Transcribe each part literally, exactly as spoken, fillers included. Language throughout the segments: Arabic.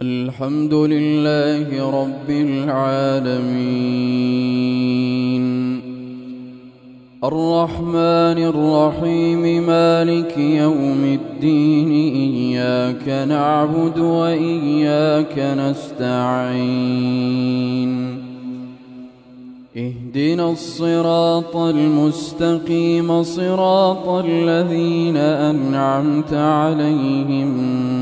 الحمد لله رب العالمين الرحمن الرحيم مالك يوم الدين إياك نعبد وإياك نستعين اهدنا الصراط المستقيم صراط الذين أنعمت عليهم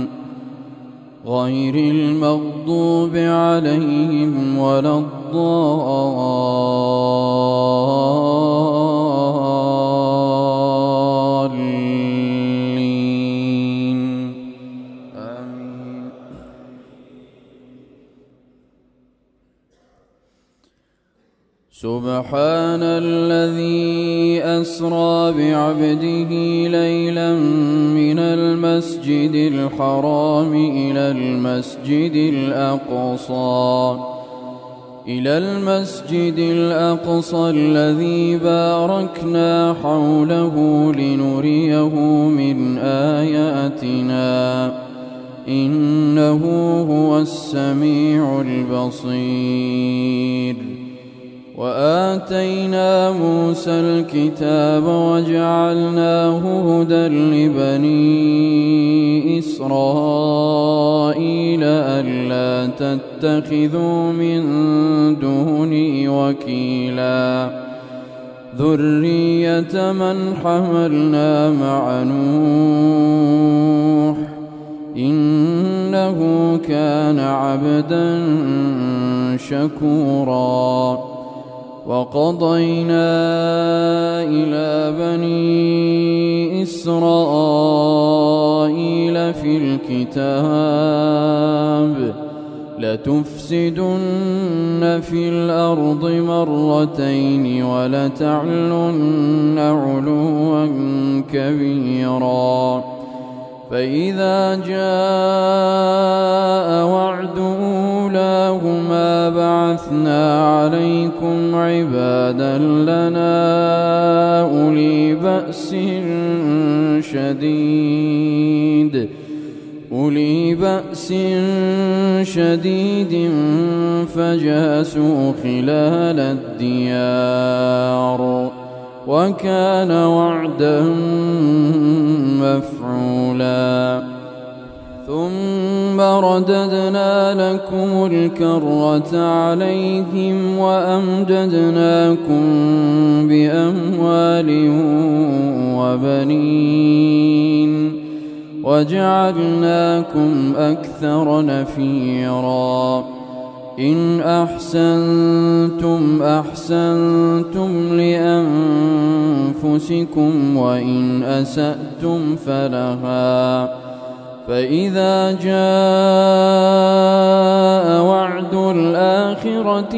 غير المغضوب عليهم ولا الضالين آمين. سبحان الذي أسرى بعبده ليلا من المسجد الحرام إلى المسجد الأقصى إلى المسجد الأقصى الذي باركنا حوله لنريه من آياتنا إنه هو السميع البصير. وآتينا موسى الكتاب وجعلناه هدى لبني إسرائيل ألا تتخذوا من دوني وكيلا ذرية من حملنا مع نوح إنه كان عبدا شكورا. وقضينا إلى بني إسرائيل في الكتاب لتفسدن في الأرض مرتين ولتعلن علوا كبيرا. فإذا جاء وعد أولاهما بعثنا عليكم عبادا لنا أولي بأس شديد أولي بأس شديد فجاسوا خلال الديار وكان وعدا مفعولا. ثم رددنا لكم الكرة عليهم وأمددناكم بأموال وبنين وجعلناكم أكثر نفيرا. إن أحسنتم أحسنتم لأنفسكم وإن أسأتم فلها. فإذا جاء وعد الآخرة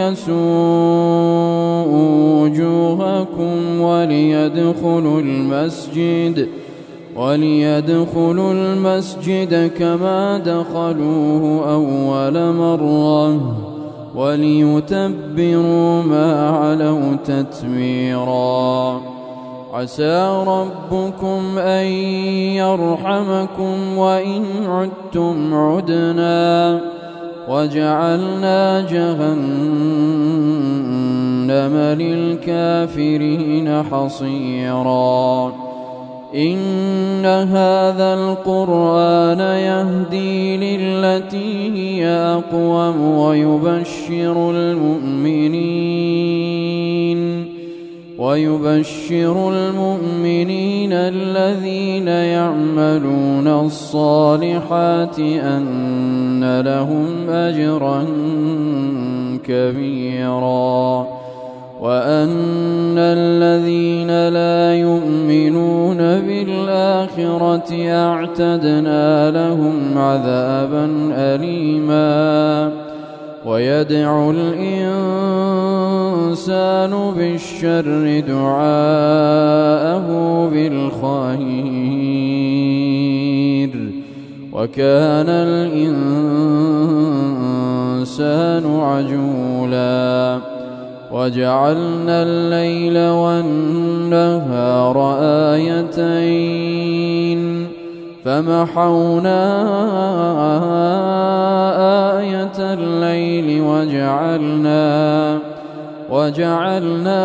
ليسوءوا وجوهكم وليدخلوا المسجد وليدخلوا المسجد كما دخلوه أول مرة وليتبروا ما علوا تتبيرا. عسى ربكم أن يرحمكم وإن عدتم عدنا وجعلنا جهنم للكافرين حصيرا. إن هذا القرآن يهدي للتي هي أقوم ويبشر المؤمنين ويبشر المؤمنين الذين يعملون الصالحات أن لهم أجرا كبيرا وأن الذين لا يؤمنون بالآخرة أعتدنا لهم عذابا أليما. ويدعو الإنسان بالشر دعاءه بالخير وكان الإنسان عجولا. وجعلنا الليل والنهار آيتين فمحونا وجعلنا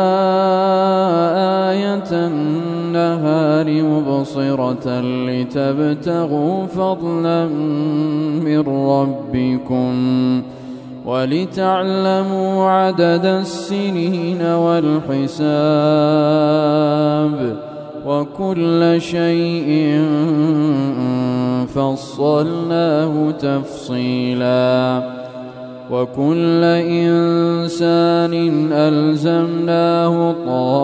آية النهار مبصرة لتبتغوا فضلا من ربكم ولتعلموا عدد السنين والحساب وكل شيء فصلناه تفصيلا وكل إنسان ألزمناه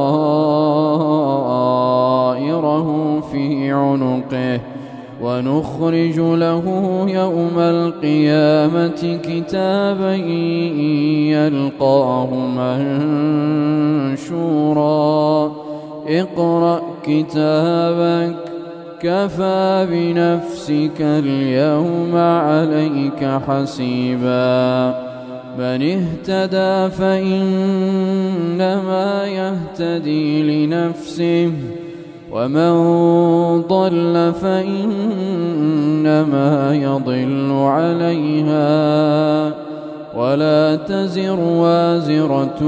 طائره في عنقه ونخرج له يوم القيامة كتابا يلقاه منشورا اقرأ كتابك كفى بنفسك اليوم عليك حسيبا من اهتدى فإنما يهتدي لنفسه ومن ضل فإنما يضل عليها ولا تزر وازرة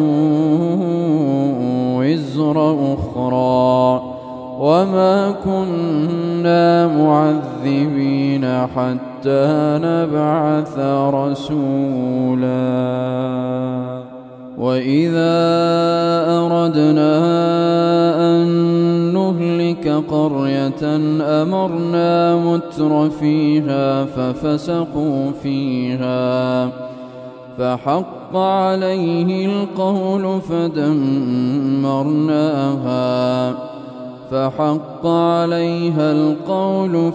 وزر أخرى وما كنا معذبين حتى نبعث رسولا وإذا أردنا أن نهلك قرية أمرنا متر فيها ففسقوا فيها فحق عليه القول فدمرناها فحق عليها القول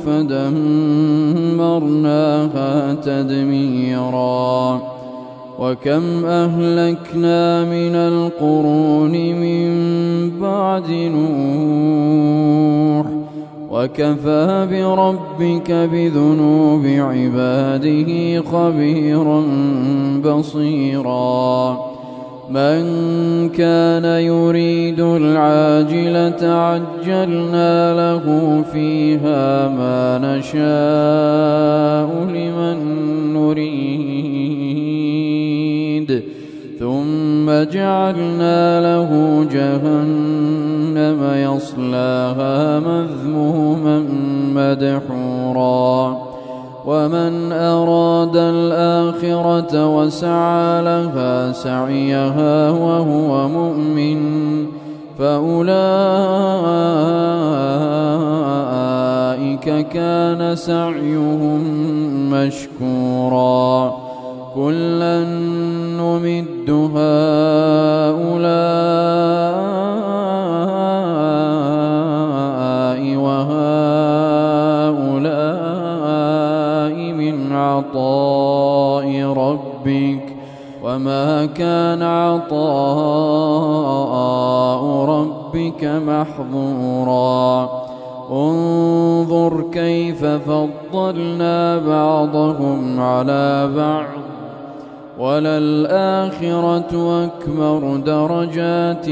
فدمرناها تدميرا وكم أهلكنا من القرون من بعد نوح وكفى بربك بذنوب عباده خبيرا بصيرا من كان يريد العاجلة عجلنا له فيها ما نشاء لمن نريد ثم جعلنا له جهنم يصلاها مذموما مدحورا ومن أراد الآخرة وسعى لها سعيها وهو مؤمن فأولئك كان سعيهم مشكورا كلا نمد هؤلاء وهؤلاء من عطاء ربك وما كان عطاء ربك محظورا انظر كيف فضلنا بعضهم على بعض وللآخرة أكبر درجات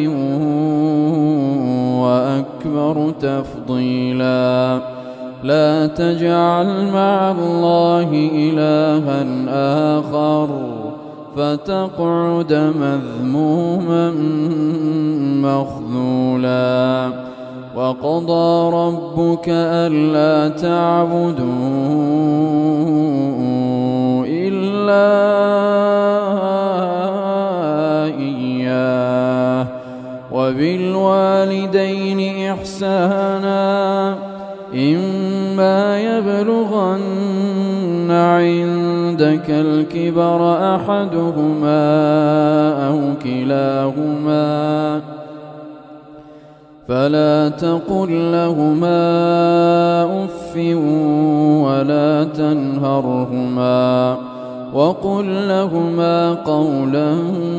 وأكبر تفضيلا لا تجعل مع الله إلها آخر فتقعد مذموما مخذولا وقضى ربك ألا تعبدوا إلا إياه وبالوالدين إحسانا إما يبلغن عندك الكبر أحدهما أو كلاهما فلا تقل لهما أف ولا تنهرهما وقل لهما قولا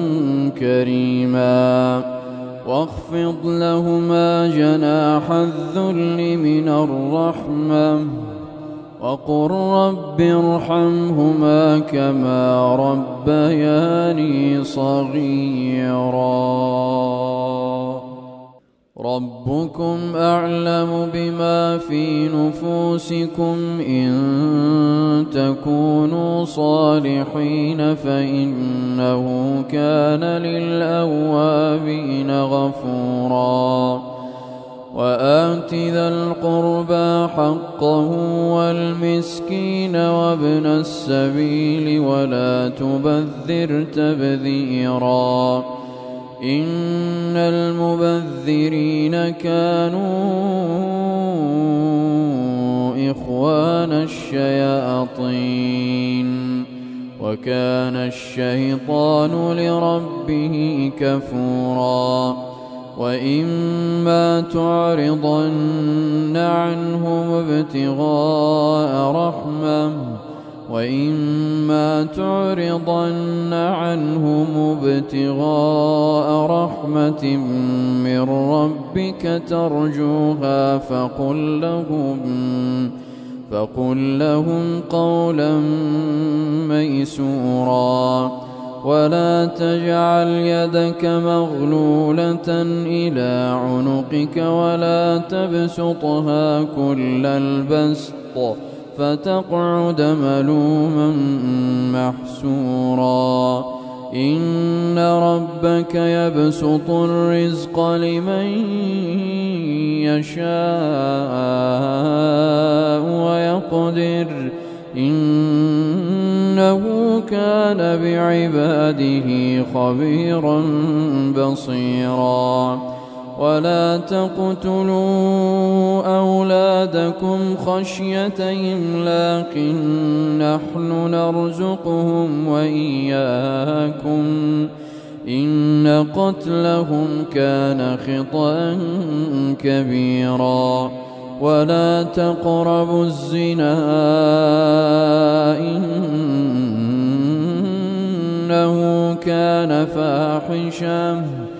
كريما واخفض لهما جناح الذل من الرحمة وقل رب ارحمهما كما ربياني صغيرا ربكم أعلم بما في نفوسكم إن تكونوا صالحين فإنه كان للأوابين غفورا وآت ذا القربى حقه والمسكين وابن السبيل ولا تبذر تبذيرا إن المبذرين كانوا إخوان الشياطين وكان الشيطان لربه كفورا وإما تعرضن عنهم ابتغاء رحمة وإما تعرضن عنهم ابتغاء رحمة من ربك ترجوها فقل لهم فقل لهم قولا ميسورا ولا تجعل يدك مغلولة إلى عنقك ولا تبسطها كل البسط فتقعد ملوما محسورا إن ربك يبسط الرزق لمن يشاء ويقدر إنه كان بعباده خبيرا بصيرا ولا تقتلوا أولادكم خشية إملاق نحن نرزقهم وإياكم إن قتلهم كان خطأ كبيرا ولا تقربوا الزنا إنه كان فاحشا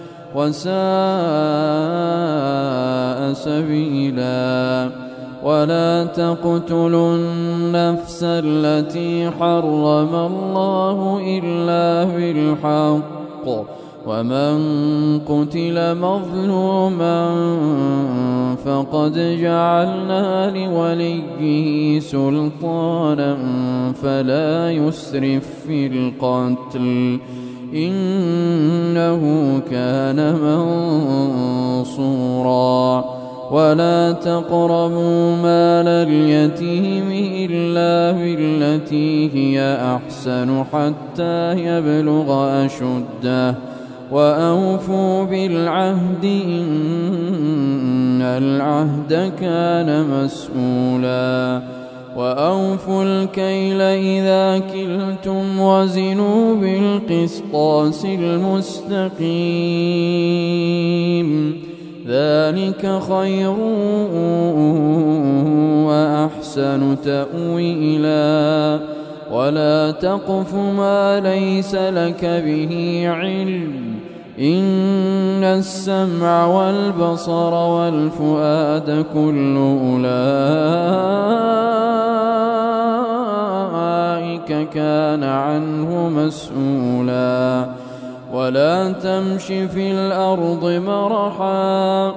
وساء سبيلا ولا تقتلوا النفس التي حرم الله إلا بالحق ومن قتل مظلوما فقد جعلنا لوليه سلطانا فلا يسرف في القتل إنه كان منصورا ولا تقربوا مال اليتيم إلا بالتي هي أحسن حتى يبلغ أشده وأوفوا بالعهد إن العهد كان مسؤولا وأوفوا الكيل إذا كلتم وزنوا بالقسطاس المستقيم ذلك خير وأحسن تأويلا ولا تقف ما ليس لك به علم إن السمع والبصر والفؤاد كل أولئك كان عنه مسؤولا ولا تمش في الأرض مرحا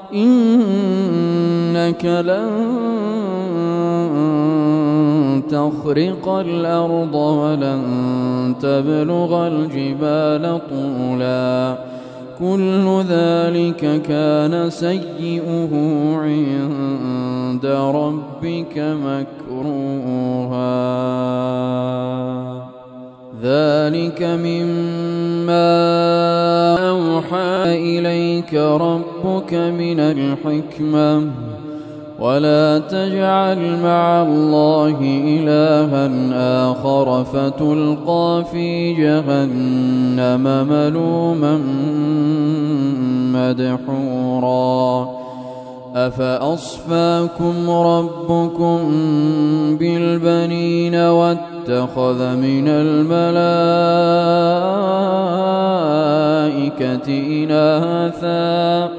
إنك لن تخرق الأرض ولن تبلغ الجبال طولا كل ذلك كان سيئه عند ربك مكروها ذلك مما أوحى إليك ربك من الحكمة ولا تجعل مع الله إلها آخر فتلقى في جهنم ملوما مدحورا أفأصفاكم ربكم بالبنين واتخذ من الملائكة إناثا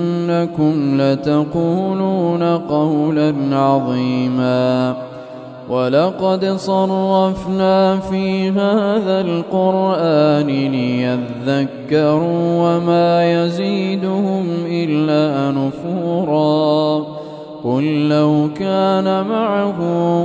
إنكم لتقولون قولا عظيما ولقد صرفنا في هذا القرآن ليذكروا وما يزيدهم إلا نفورا قل لو كان معه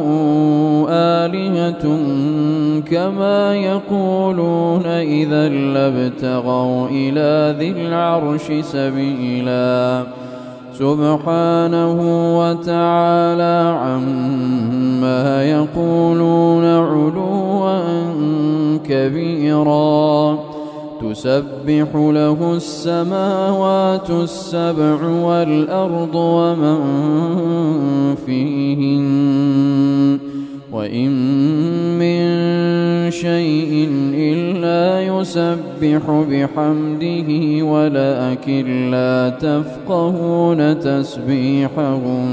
آلهة كما يقولون إذا لابتغوا إلى ذي العرش سبيلا سبحانه وتعالى عما يقولون علوا كبيرا تسبح له السماوات السبع والأرض ومن فيهن وإن من شيء إلا يسبح بحمده ولكن لا تفقهون تسبيحهم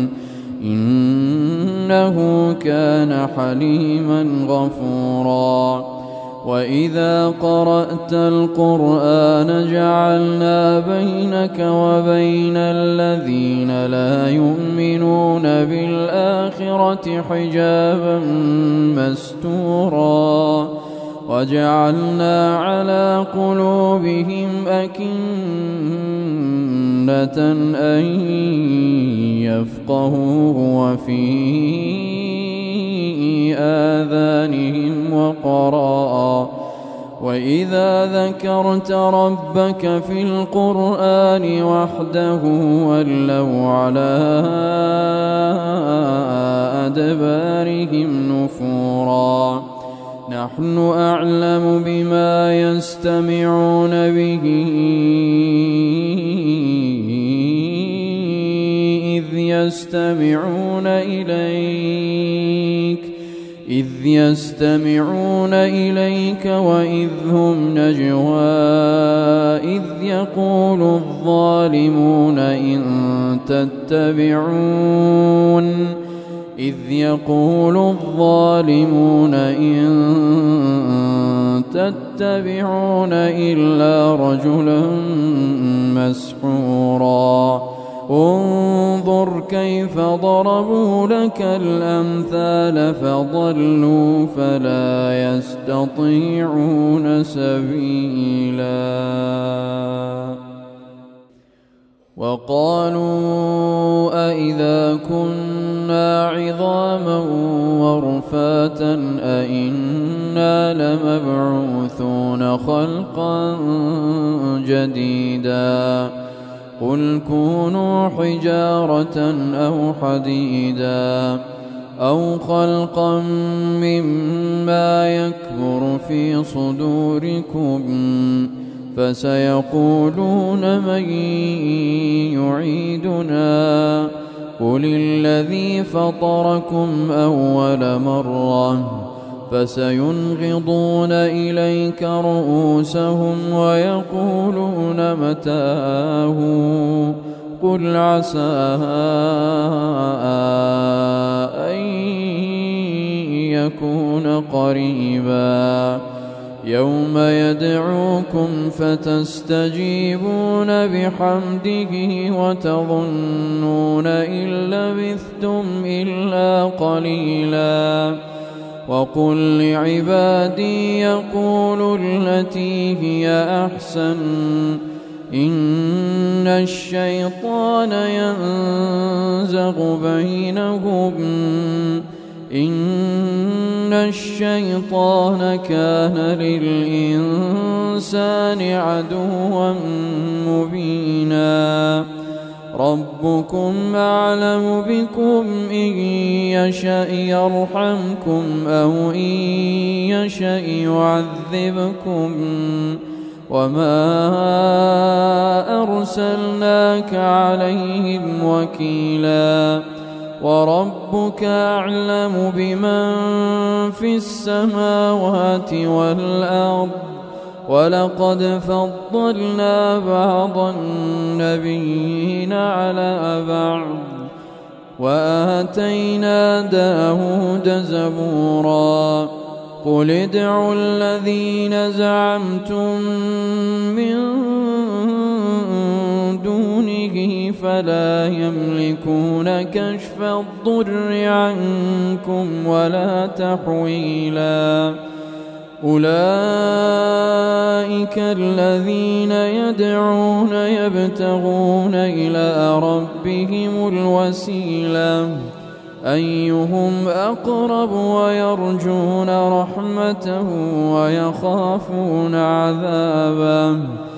إنه كان حليما غفورا وإذا قرأت القرآن جعلنا بينك وبين الذين لا يؤمنون بالآخرة حجابا مستورا وجعلنا على قلوبهم أكنة أن يفقهوه وفي آذانهم وقرا وإذا ذكرت ربك في القرآن وحده ولوا على أدبارهم نفورا نحن أعلم بما يستمعون به إذ يستمعون إليك إذ يستمعون إليك وإذ هم نجوى إذ يقول الظالمون إن تتبعون إذ يقول الظالمون إن تتبعون إلا رجلا مسحورا انظر كيف ضربوا لك الأمثال فضلوا فلا يستطيعون سبيلا وقالوا أئذا كنا عظاما ورفاتا أئنا لمبعوثون خلقا جديدا قل كونوا حجارة أو حديدا أو خلقا مما يكبر في صدوركم فسيقولون من يعيدنا قل الذي فطركم أول مرة فسينغضون إليك رؤوسهم ويقولون متاه قل عسى أن يكون قريبا يوم يدعوكم فتستجيبون بحمده وتظنون إن لبثتم إلا قليلا وقل لعبادي يقولوا التي هي أحسن إن الشيطان ينزغ بينهم إن الشيطان كان للإنسان عدوا مبينا ربكم أعلم بكم إن يشأ يرحمكم أو إن يشأ يعذبكم وما أرسلناك عليهم وكيلا وربك أعلم بمن في السماوات والأرض ولقد فضلنا بعض النبيين على بعض وآتينا داود زبورا قل ادعوا الذين زعمتم من دونه فلا يملكون كشف الضر عنكم ولا تحويلا. أولئك الذين يدعون يبتغون إلى ربهم الوسيلة أيهم أقرب ويرجون رحمته ويخافون عذابه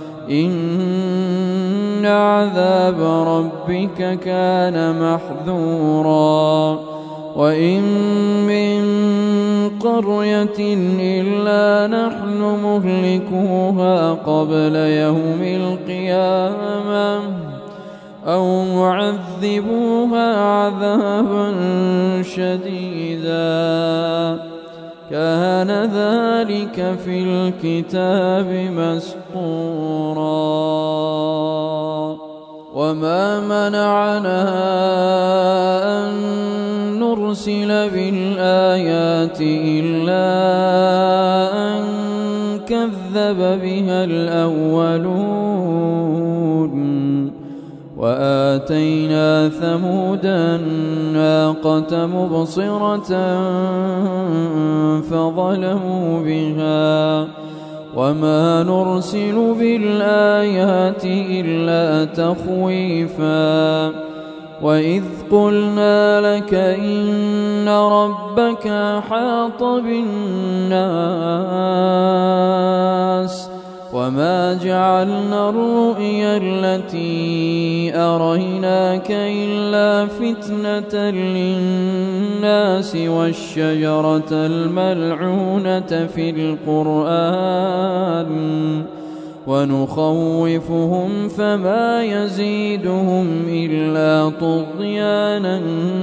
إن عذاب ربك كان محذورا. وإن من قرية إلا نحن مهلكوها قبل يوم القيامة أو معذبوها عذابا شديدا كان ذلك في الكتاب مسطورا. وما منعنا أن نرسل بالآيات إلا أن كذب بها الأولون وآتينا ثمود الناقة مبصرة فظلموا بها وما نرسل بالآيات إلا تخويفا. وإذ قلنا لك إن ربك أحاط بالناس وما جعلنا الرؤيا التي أريناك إلا فتنة للناس والشجرة الملعونة في القرآن ونخوفهم فما يزيدهم إلا طغيانا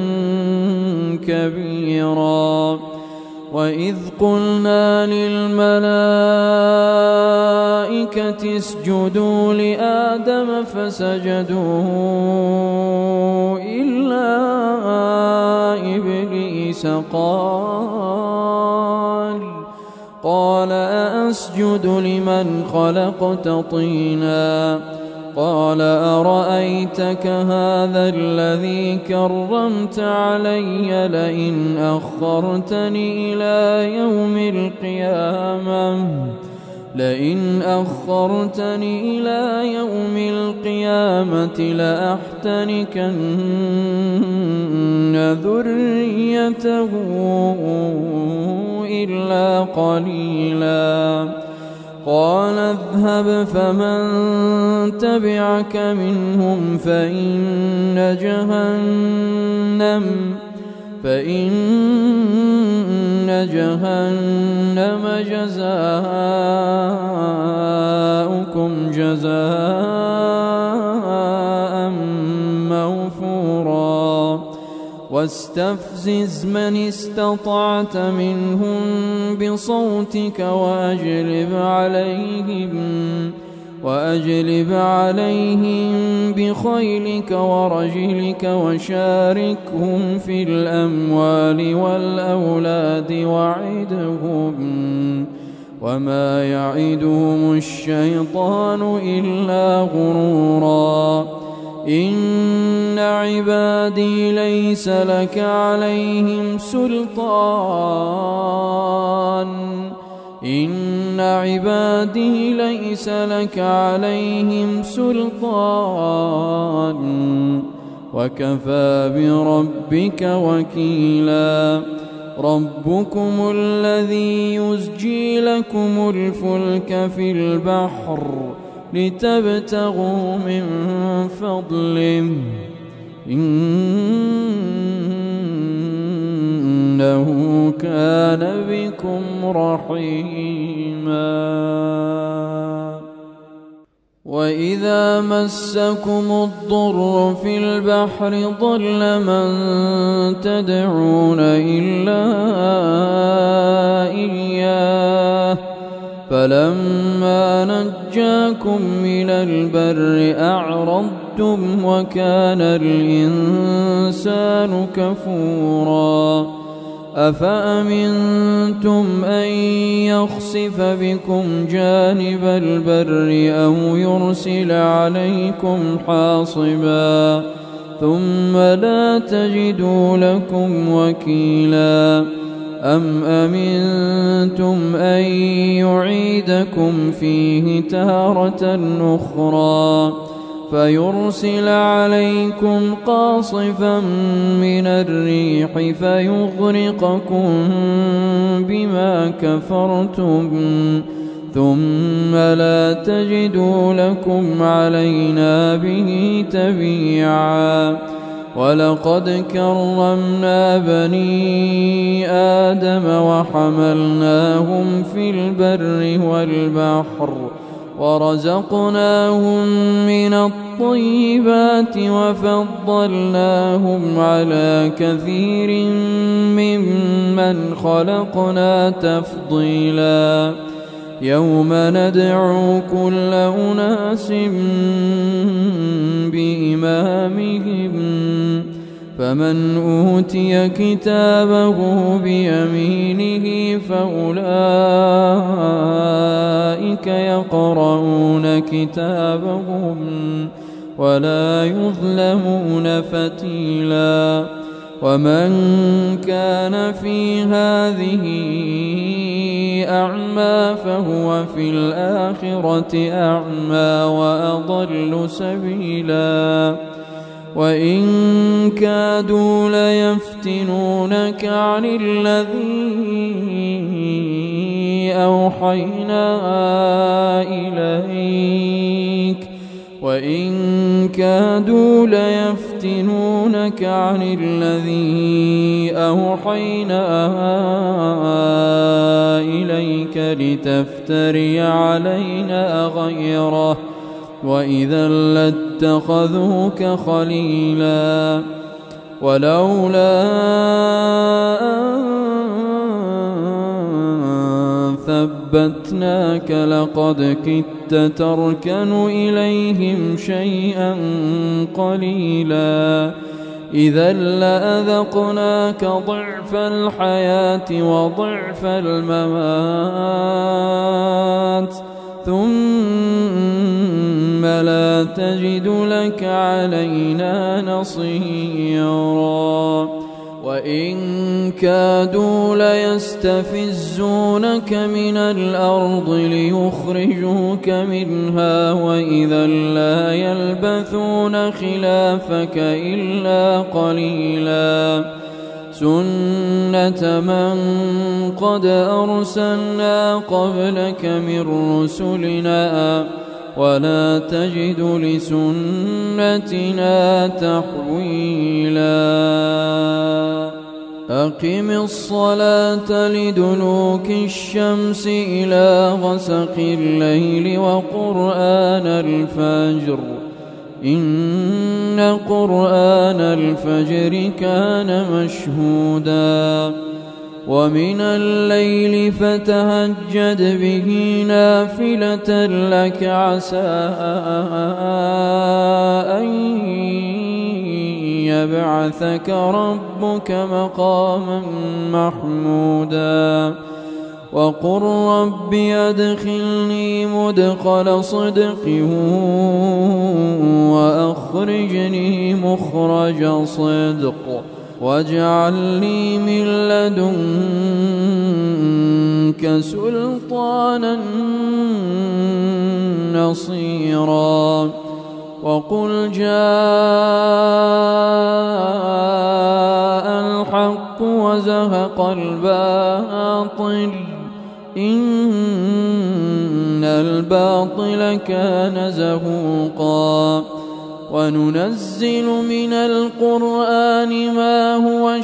كبيرا. وإذ قلنا للملائكة اسجدوا لآدم فسجدوا إلا إبليس قال قال أأسجد لمن خلقت طينا قال أرأيتك هذا الذي كرمت علي لئن أخرتني إلى يوم القيامة لئن أخرتني إلى يوم القيامة لأحتنكن ذريته إلا قليلا. قال اذهب فمن تبعك منهم فإن جهنم فإن جهنم جزاؤكم جزاء موفورا. واستفزز من استطعت منهم بصوتك وأجلب عليهم وأجلب عليهم بخيلك ورجلك وشاركهم في الأموال والأولاد وعدهم وما يعدهم الشيطان إلا غرورا. إن عبادي ليس لك عليهم سلطان إن عبادي ليس لك عليهم سلطان وكفى بربك وكيلا. ربكم الذي يزجي لكم الفلك في البحر لتبتغوا من فضله إنه كان بكم رحيما. وإذا مسكم الضر في البحر ضل من تدعون إلا إياه فلما نجاكم إلى البر أعرضتم وكان الإنسان كفورا. أفأمنتم أن يخسف بكم جانب البر أو يرسل عليكم حاصبا ثم لا تجدوا لكم وكيلا أم أمنتم أن يعيدكم فيه تارة أخرى فيرسل عليكم قاصفا من الريح فيغرقكم بما كفرتم ثم لا تجدوا لكم علينا به تبيعا ولقد كرمنا بني آدم وحملناهم في البر والبحر ورزقناهم من الطيبات وفضلناهم على كثير ممن خلقنا تفضيلا يوم ندعو كل أناس بإمامهم فمن أوتي كتابه بيمينه فأولئك يقرؤون كتابهم ولا يظلمون فتيلا ومن كان في هذه أعمى فهو في الآخرة أعمى وأضل سبيلا وإن كادوا ليفتنونك عن الذي أوحينا إليك وإن كادوا ليفتنونك عن الذي أوحينا إليك لتفتري علينا غيره وإذا لاتخذوك خليلا ولولا أن ثبتناك لقد كدت تركن إليهم شيئا قليلا إذا لأذقناك ضعف الحياة وضعف الممات ثم لا تجد لك علينا نصيرا وإن كادوا ليستفزونك من الأرض ليخرجوك منها وإذا لا يلبثون خلافك إلا قليلا سنة من قد أرسلنا قبلك من رسلنا ولا تجد لسنتنا تحويلا أقم الصلاة لدلوك الشمس إلى غسق الليل وقرآن الفجر إن قرآن الفجر كان مشهودا ومن الليل فتهجد به نافلة لك عسى أن يبعثك ربك مقاما محمودا وقل رب أدخلني مدخل صدق وأخرجني مخرج صدق واجعل لي من لدنك سلطانا نصيرا وقل جاء الحق وزهق الباطل إن الباطل كان زهوقا وننزل من القرآن ما هو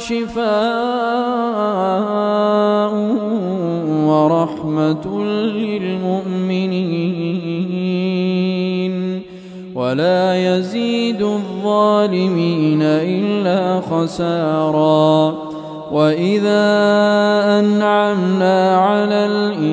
شفاء ورحمة للمؤمنين ولا يزيد الظالمين إلا خسارا وإذا أنعمنا على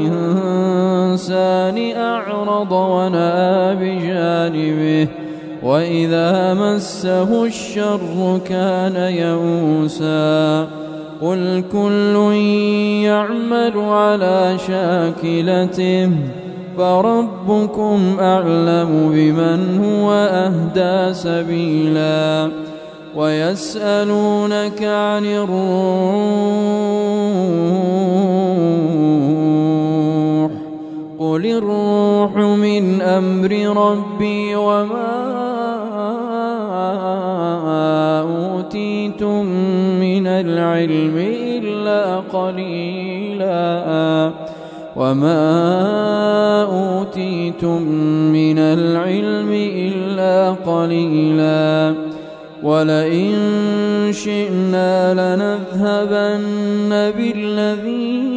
الإنسان أعرض ونأى بجانبه وإذا مسه الشر كان يئوسا قل كل يعمل على شاكلته فربكم أعلم بمن هو أهدى سبيلا ويسألونك عن الروح قل الروح من أمر ربي وما أوتيتم من العلم إلا قليلا وما أوتيتم من العلم إلا قليلا ولئن شئنا لنذهبن بالذي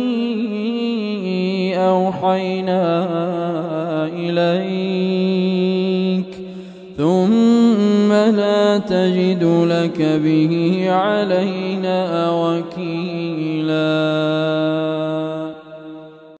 أوحينا إليك ثم لا تجد لك به علينا وكيلا.